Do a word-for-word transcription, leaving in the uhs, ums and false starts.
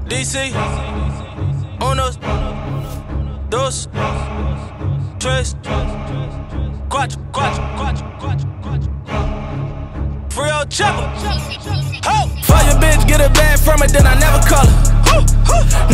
D C, unos, dos, tres, cuatro, cuatro, cuatro, cuatro, cuatro. Free old chopper. Ho! Fuck your bitch, get a bag from it, then I never call her.